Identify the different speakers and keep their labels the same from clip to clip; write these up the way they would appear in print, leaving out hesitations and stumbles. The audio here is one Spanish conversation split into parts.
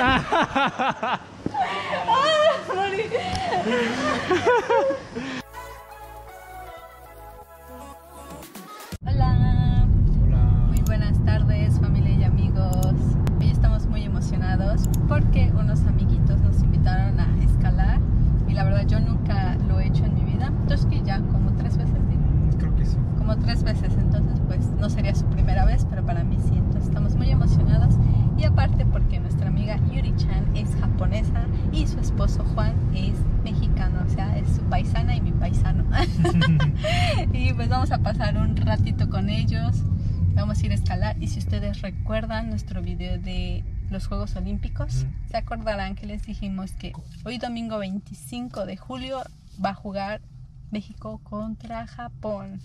Speaker 1: Morí. Hola. Muy buenas tardes, familia y amigos. Hoy estamos muy emocionados porque unos amiguitos nos invitaron a escalar y la verdad yo nunca lo he hecho en mi vida. Entonces que ya como 3 veces, ¿sí?
Speaker 2: Creo que sí.
Speaker 1: Como 3 veces, entonces pues no sería su primera vez, pero para mí sí. Entonces estamos muy emocionados y aparte porque nuestra amiga Yuri-chan es japonesa y su esposo Juan es mexicano, o sea, es su paisana y mi paisano. Y pues vamos a pasar un ratito con ellos, vamos a ir a escalar y si ustedes recuerdan nuestro video de los Juegos Olímpicos, se acordarán que les dijimos que hoy domingo 25 de julio va a jugar México contra Japón.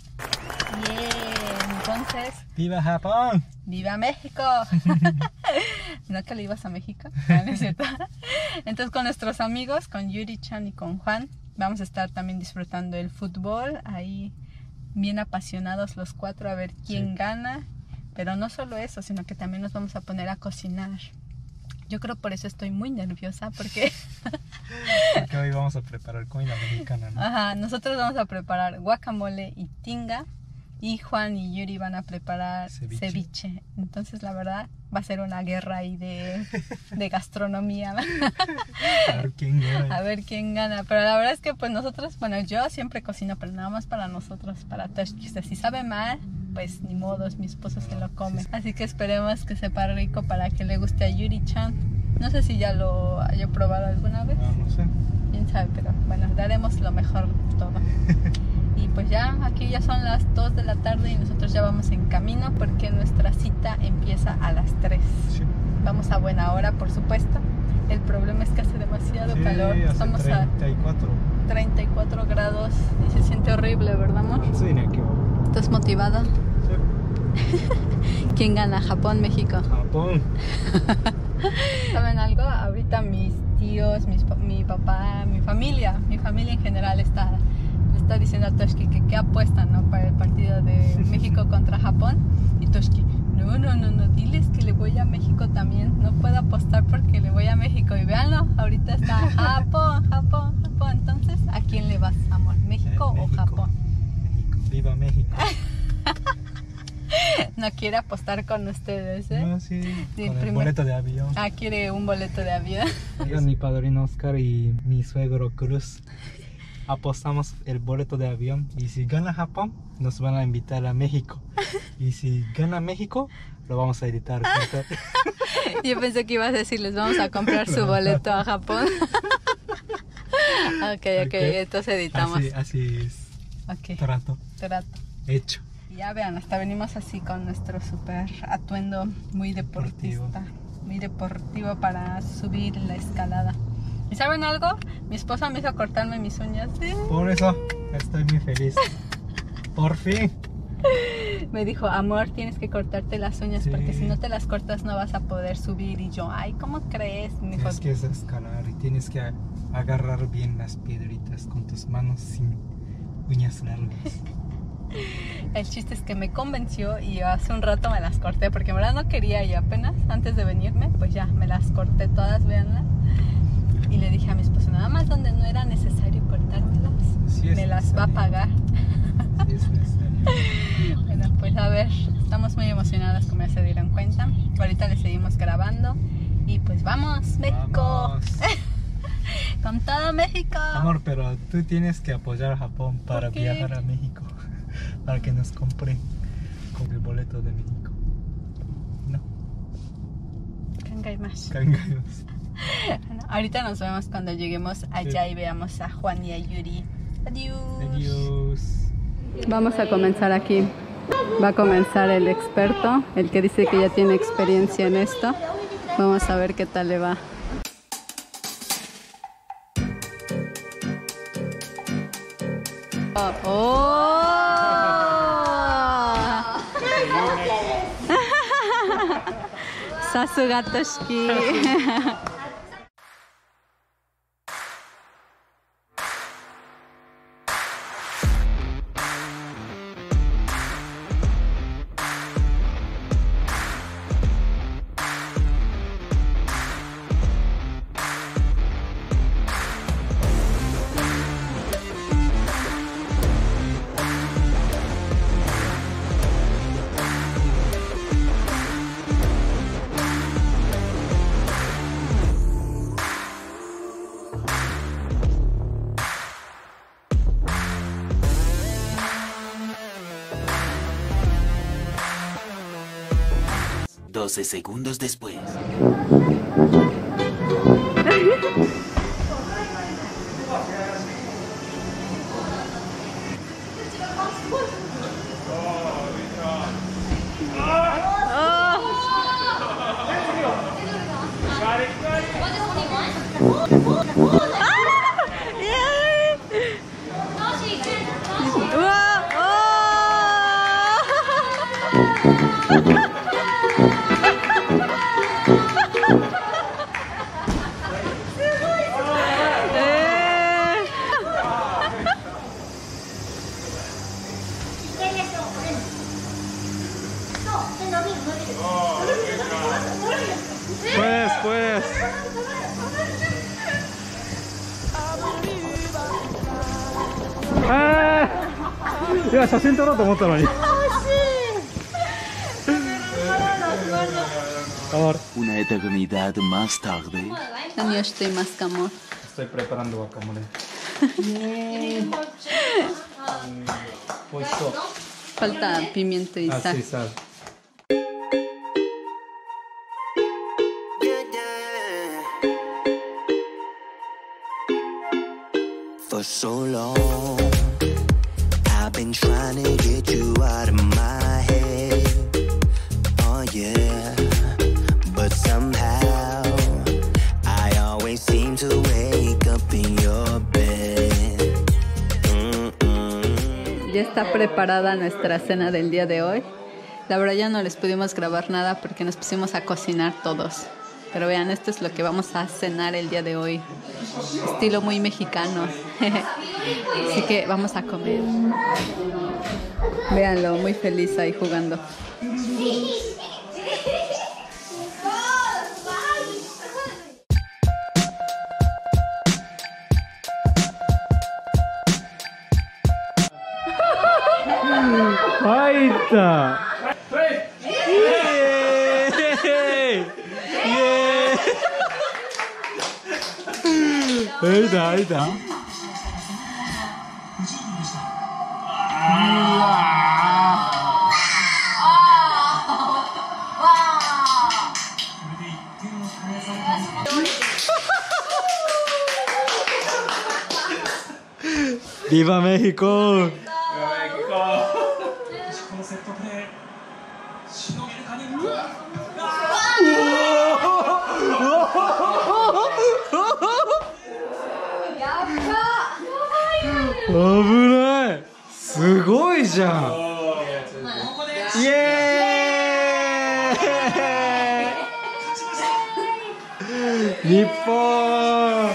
Speaker 1: Bien, entonces...
Speaker 2: ¡Viva Japón!
Speaker 1: ¡Viva México! ¿No que le ibas a México? ¿No es cierto? Entonces con nuestros amigos, con Yuri-chan y con Juan, vamos a estar también disfrutando el fútbol, ahí bien apasionados los 4 a ver quién gana. Pero no solo eso, sino que también nos vamos a poner a cocinar. Yo creo por eso estoy muy nerviosa, porque...
Speaker 2: Porque hoy vamos a preparar comida mexicana, ¿no?
Speaker 1: Ajá, nosotros vamos a preparar guacamole y tinga. Y Juan y Yuri van a preparar ceviche. Entonces la verdad va a ser una guerra ahí de gastronomía.
Speaker 2: A ver quién gana.
Speaker 1: A ver quién gana. Pero la verdad es que pues nosotros, bueno, yo siempre cocino, pero nada más para nosotros, para Toshki. Si sabe mal, pues ni modos, mi esposo se lo come. Sí. Así que esperemos que sepa rico para que le guste a Yuri-chan. No sé si ya lo haya probado alguna vez.
Speaker 2: No sé.
Speaker 1: Quién sabe, pero bueno, daremos lo mejor todo. Y pues ya, aquí ya son las 2 de la tarde y nosotros ya vamos en camino porque nuestra cita empieza a las 3. Sí. Vamos a buena hora, por supuesto. El problema es que hace demasiado calor. Estamos
Speaker 2: 34.
Speaker 1: A 34 grados y se siente horrible, ¿verdad, amor?
Speaker 2: Sí,
Speaker 1: ¿Estás motivado? Sí. ¿Quién gana? ¿Japón, México?
Speaker 2: Japón.
Speaker 1: ¿Saben algo? Ahorita mis tíos, mi papá, mi familia en general está diciendo a Toshki que apuestan, ¿no? Para el partido de México contra Japón. Y Toshki, no, diles que le voy a México también. No puedo apostar porque le voy a México. Y véanlo, ahorita está Japón. Entonces, ¿a quién le vas, amor? ¿México o Japón?
Speaker 2: México, viva México.
Speaker 1: No quiere apostar con ustedes, ¿eh?
Speaker 2: No, sí, con el boleto de avión.
Speaker 1: Ah, quiere un boleto de avión.
Speaker 2: Yo, mi padrino Oscar y mi suegro Cruz apostamos el boleto de avión y si gana Japón nos van a invitar a México y si gana México lo vamos a editar.
Speaker 1: Yo pensé que ibas a decir les vamos a comprar su boleto a Japón. Ok, entonces editamos.
Speaker 2: Así es.
Speaker 1: Okay.
Speaker 2: Trato hecho.
Speaker 1: Ya vean, hasta venimos así con nuestro super atuendo muy deportista, muy deportivo para subir la escalada. ¿Y saben algo? Mi esposa me hizo cortarme mis uñas. ¿Sí?
Speaker 2: Por eso estoy muy feliz. Por fin.
Speaker 1: Me dijo, amor, tienes que cortarte las uñas porque si no te las cortas no vas a poder subir. Y yo, ay, ¿cómo crees? Me dijo,
Speaker 2: tienes que escalar y tienes que agarrar bien las piedritas con tus manos sin uñas largas.
Speaker 1: El chiste es que me convenció y hace un rato me las corté porque en verdad no quería y apenas antes de venirme, pues ya me las corté todas, véanlas. Y le dije a mi esposo, nada más donde no era necesario cortármelas, me las va a pagar.
Speaker 2: Sí es necesario.
Speaker 1: Bueno, pues a ver, estamos muy emocionadas como ya se dieron cuenta. Ahorita le seguimos grabando y pues vamos, México.
Speaker 2: Vamos.
Speaker 1: Con todo México.
Speaker 2: Amor, pero tú tienes que apoyar a Japón para viajar a México. Para que nos compre con el boleto de México. ¿No?
Speaker 1: Kangaimasu. Bueno, ahorita nos vemos cuando lleguemos allá y veamos a Juan y a Yuri. Adiós. Vamos a comenzar aquí. Va a comenzar el experto, el que dice que ya tiene experiencia en esto. Vamos a ver qué tal le va. Sasuga Toshki.
Speaker 3: 12 segundos después.
Speaker 2: Pues. いや、写真撮ろうと思ったのに。
Speaker 3: Una eternidad más tarde.
Speaker 1: Años estoy más que amor.
Speaker 2: Estoy preparando guacamole. Puesto.
Speaker 1: Falta pimiento y sal.
Speaker 2: Sí, sal.
Speaker 4: For so long, I've been trying to get you out of my head. Oh yeah, but somehow I always seem to wake up in your bed.
Speaker 1: Ya está preparada nuestra cena del día de hoy. La verdad ya no les pudimos grabar nada porque nos pusimos a cocinar todos. Pero vean, esto es lo que vamos a cenar el día de hoy. Estilo muy mexicano. Así que vamos a comer. Véanlo, muy feliz ahí jugando.
Speaker 2: ¡Ahí está! Ahí está. ¡Viva México! ¡Aburre! ¡Sugoi ya! ¡Yeah! ¡Nippon!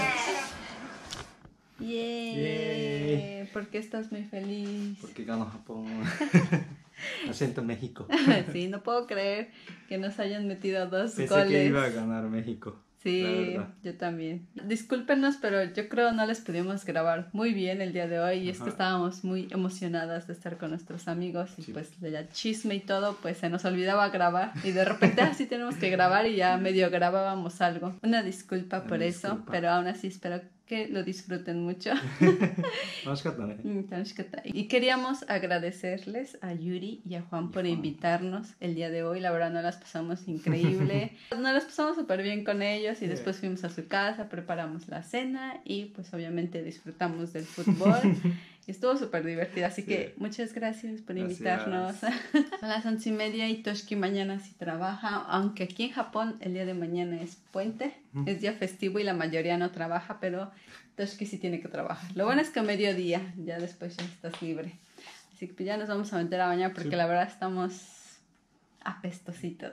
Speaker 1: ¡Yeah! ¿Por qué estás muy feliz?
Speaker 2: Porque ganó Japón. Acento México.
Speaker 1: Sí, no puedo creer que nos hayan metido 2
Speaker 2: Pensé
Speaker 1: goles.
Speaker 2: que iba a ganar México.
Speaker 1: Sí, yo también. Discúlpenos, pero yo creo no les pudimos grabar muy bien el día de hoy. Y es que estábamos muy emocionadas de estar con nuestros amigos. Y pues de la chisme y todo, pues se nos olvidaba grabar. Y de repente así tenemos que grabar y ya medio grabábamos algo. Una disculpa por eso, pero aún así espero que lo disfruten mucho. Y queríamos agradecerles a Yuri y a Juan por invitarnos el día de hoy. La verdad, nos las pasamos increíble. Nos las pasamos súper bien con ellos y después fuimos a su casa, preparamos la cena y pues obviamente disfrutamos del fútbol. Y estuvo súper divertido, así que muchas gracias por invitarnos. Son las 11:30 y Toshki mañana sí trabaja, aunque aquí en Japón el día de mañana es puente, es día festivo y la mayoría no trabaja, pero Toshki sí tiene que trabajar. Lo bueno es que a mediodía, ya después ya estás libre. Así que ya nos vamos a meter a bañar porque la verdad estamos apestositos.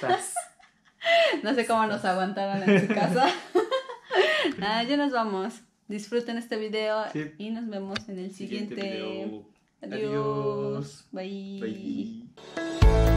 Speaker 1: No sé cómo nos aguantaron en su casa. Ya nos vamos. Disfruten este video y nos vemos en el siguiente. Adiós. Bye.